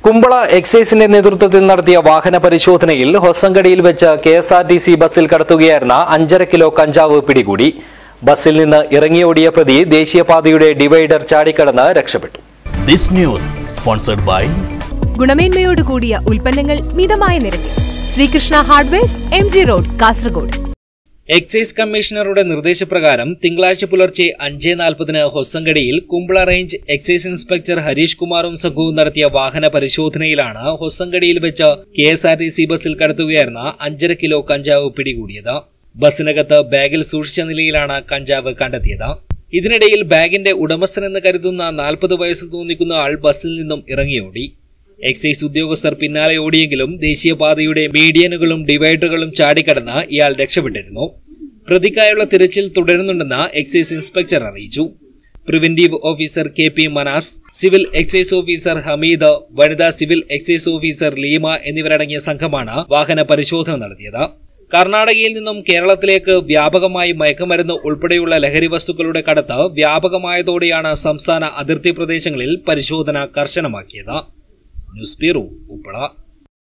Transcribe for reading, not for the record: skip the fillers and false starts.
കുമ്പള എക്സൈസിന്റെ നേതൃത്വത്തിൽ നടത്തിയ വാഹന പരിശോധനയിൽ ഹൊസങ്കടിയിൽ വെച്ച് കെഎസ്ആർടിസി ബസ്സിൽ കടത്തുകയായിരുന്ന 5.5 കിലോ കഞ്ചാവ് പിടികൂടി. ബസ്സിൽ നിന്ന് ഇറങ്ങിയോടിയ പ്രതി ദേശീയപാതയുടെ ഡിവൈഡർ ചാടിക്കടന്ന് രക്ഷപ്പെട്ടു. ഗുണമേന്മയോട് കൂടിയ ഉൽപ്പന്നങ്ങൾ മിതമായ നിരക്കിൽ. Sreekrishna hardwares, MG road, Kasaragod. Excise കമ്മീഷണറുടെ നിർദ്ദേശപ്രകാരം തിങ്കളാഴ്ച പുലർച്ചെ 5:40 ഹൊസങ്കടിയിൽ Kumbla range excise inspector Harish കുമാറും സംഘവും നടത്തിയ വാഹന പരിശോധനയിലാണ് ഹൊസങ്കടിയിൽ വെച്ച് കെഎസ്ആർടിസി ബസ്സിൽ കടത്തുകയായിരുന്ന 5.5 കിലോ കഞ്ചാവ് പിടികൂടിയത്. ബസ്സിനകത്ത് ബാഗിൽ സൂക്ഷിച്ച നിലയിലാണ് കഞ്ചാവ് കണ്ടെത്തിയത്. ഇതിനിടയിൽ ബാഗിന്റെ ഉടമസ്ഥനെന്ന് കരുതുന്ന 40 വയസ്സ് തോന്നിക്കുന്ന ആൾ ബസ്സിൽ നിന്നും ഇറങ്ങിയോടി. എക്സൈസ് ഉദ്യോഗസ്ഥർ പിന്നാലെ ഓടിയെങ്കിലും ദേശീയപാതയുടെ മീഡിയനുകളും ഡിവൈഡറുകളും ചാടിക്കടന്ന് ഇയാൾ രക്ഷപ്പെട്ടിരുന്നു. പ്രതിക്കായുള്ള തിരച്ചിൽ തുടരുന്നുണ്ടെന്ന് എക്സൈസ് ഇൻസ്പെക്ടർ അറിയിച്ചു. Preventive officer KP Manas, civil excise officer Hameed, വനിതാ സിവിൽ എക്സൈസ് ഓഫീസർ ലീമ എന്നിവരടങ്ങിയ സംഘമാണ് വാഹന പരിശോധന നടത്തിയത്. കർണാടകയിൽ നിന്നും കേരളത്തിലേക്ക് വ്യാപകമായി മയക്കുമരുന്ന് ഉൾപ്പെടെയുള്ള ലഹരി വസ്തുക്കളുടെ കടത്ത് വ്യാപകമായതോടെയാണ് സംസ്ഥാന അതിർത്തി പ്രദേശങ്ങളിൽ പരിശോധന കർശനമാക്കിയത്. News bureau, Uppala.